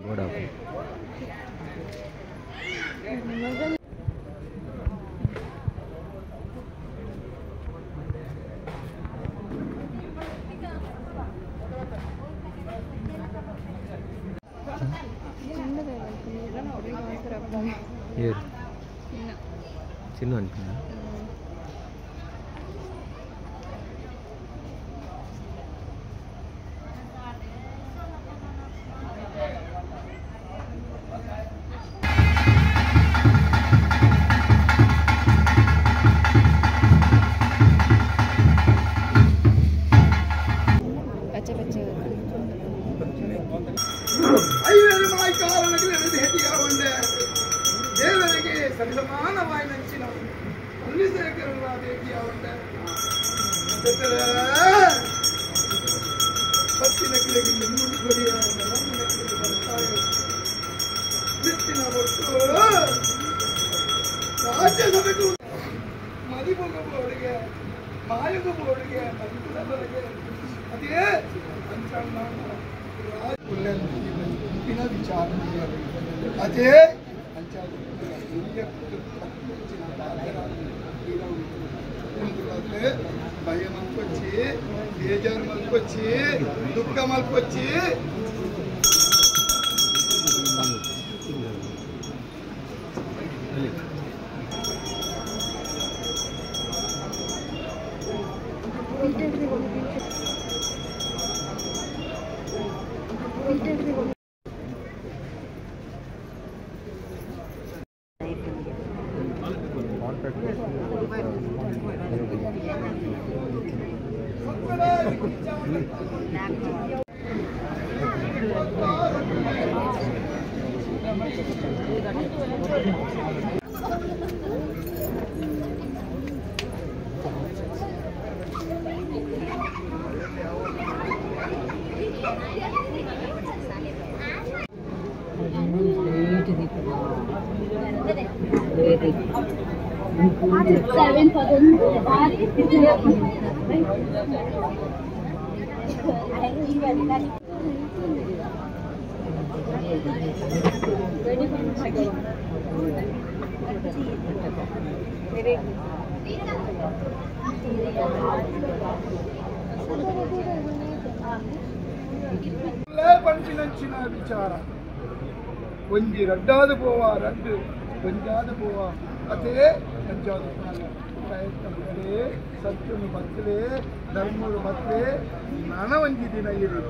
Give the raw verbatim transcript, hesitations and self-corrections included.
చిన్న అనుకున్నా ಸಮಾನವಾಗಿ ನೆಚ್ಚಿನ ಪುಣ್ಯಶೇಖರರ ಭೇಟಿಯಾವಂತೆ ಪತ್ತಿನ ಕಿಳಗಿ ಮುನ್ನೂರು ಬಡಿಯ ನೆಚ್ಚಿನ ಒಟ್ಟು ರಾಜ್ಯಸಭೆಗೂ ಮದಿಮುಗಬೋಡಿಗೆ ಮಾಯಗುಬೋಡಿಗೆ ಮದಿಮುಗಬರಿಗೆ ಅದೇ ಪಂಚಾಂಗ ಗುಂಪಿನ ವಿಚಾರ ಅದೇ భయం అనుకొచ్చి బేజారు మలుకొచ్చి దుఃఖం మలుకొచ్చి seven for them. ಪಂಚಿನಂಚಿನ ವಿಚಾರ ಒಂಜಿ ರಡ್ಡಾದ ಪೋವ ರಡ್ಡು ಒಂಜಾದ ಪೋವ ಅದೇ ಅಂಚಾದ ಪ್ರಯತ್ನ ಬರಲೇ ಸತ್ಯನು ಬತ್ತಲೇ ಧರ್ಮಗಳು ಬತ್ತಲೇ ನನ ಒಂಜಿ ದಿನ ಇರು